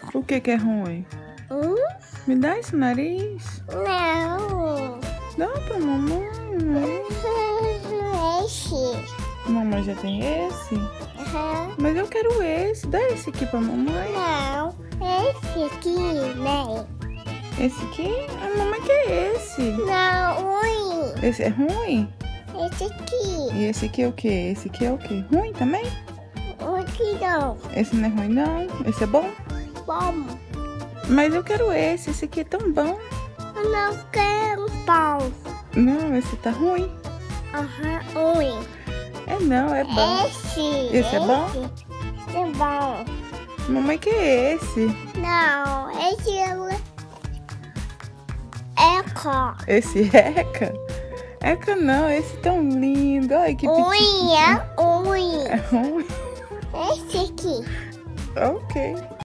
O que é ruim? Me dá esse nariz. Não. Dá pra mamãe. Esse. Mamãe já tem esse? Aham. Mas eu quero esse. Dá esse aqui pra mamãe. Não. Esse aqui, né? Esse aqui? A mamãe quer esse. Não, ruim. Esse é ruim? Esse aqui. E esse aqui é o quê? Esse aqui é o quê? Ruim também? Aqui não. Esse não é ruim não. Esse é bom? Bom. Mas eu quero esse. Esse aqui é tão bom. Eu não quero pão. Não, esse tá ruim. Aham, ruim. É não, é bom. Esse é bom? Esse é bom. Mamãe quer esse. Não, esse é Eco. Esse Eca? Eca não, esse tão lindo. Olha que pequeno. Unha, unha. É ruim? Esse aqui. Ok.